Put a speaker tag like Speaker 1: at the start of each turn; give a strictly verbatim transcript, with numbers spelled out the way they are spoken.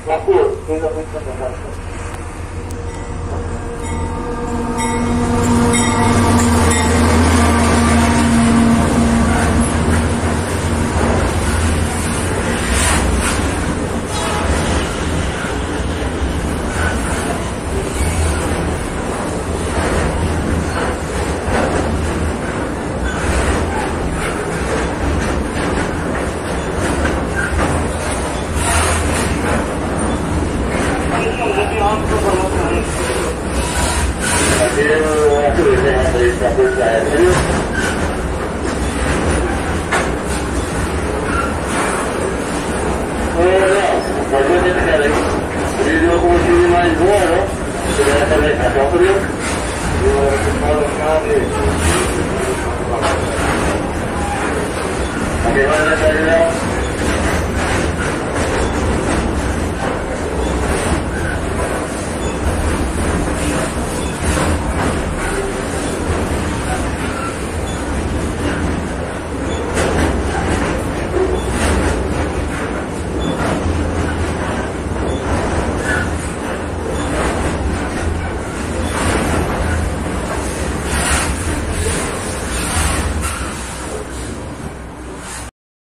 Speaker 1: Vapor, dois a frente da casa. Mais um, né? Você vai fazer a própria. Eu vou fazer a chave.